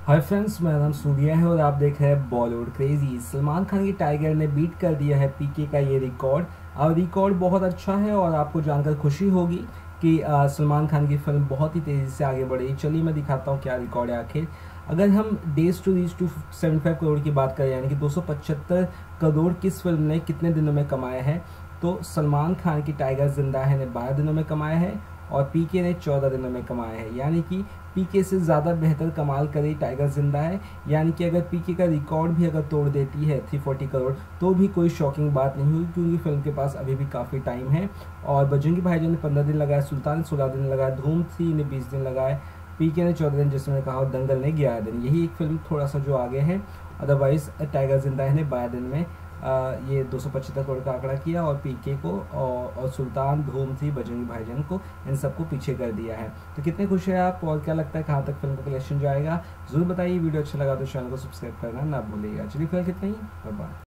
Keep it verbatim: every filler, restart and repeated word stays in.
Hi friends, मेरा नाम सूर्या है और आप देख रहे हैं बॉलीवुड क्रेजी। सलमान खान की टाइगर ने बीट कर दिया है पीके का ये रिकॉर्ड। और रिकॉर्ड बहुत अच्छा है और आपको जानकर खुशी होगी कि आ, सलमान खान की फिल्म बहुत ही तेज़ी से आगे बढ़ी। चलिए मैं दिखाता हूँ क्या रिकॉर्ड है आखिर। अगर हम days to reach to seventy five crore की बात करें, यानी कि दो सौ पचहत्तर करोड़ किस फिल्म ने कितने दिनों में कमाया है, तो सलमान खान की टाइगर जिंदा है ने बारह दिनों में कमाया है और पीके ने चौदह दिनों में कमाया है। यानी कि पीके से ज़्यादा बेहतर कमाल करे टाइगर जिंदा है। यानी कि अगर पीके का रिकॉर्ड भी अगर तोड़ देती है तीन सौ चालीस करोड़ तो भी कोई शॉकिंग बात नहीं हुई, क्योंकि फिल्म के पास अभी भी काफ़ी टाइम है। और बजरंगी भाईजान ने पंद्रह दिन लगाया, सुल्तान ने सोलह दिन लगाया, धूम थ्री ने बीस दिन लगाए, पीके ने चौदह दिन, जिसमें कहा, और दंगल ने ग्यारह दिन। यही एक फिल्म थोड़ा सा जो आगे है। अदरवाइज टाइगर जिंदा है ने बारह दिन में आ, ये दो सौ पचहत्तर करोड़ का आंकड़ा किया और पीके को और, और सुल्तान, धूम थी, बजरंगी भाईजान को, इन सबको पीछे कर दिया है। तो कितने खुश हैं आप और क्या लगता है कहाँ तक फिल्म का कलेक्शन जाएगा, जरूर बताइए। वीडियो अच्छा लगा तो चैनल को सब्सक्राइब करना ना भूलिएगा। चलिए फिर कितना ही, बाय बाय।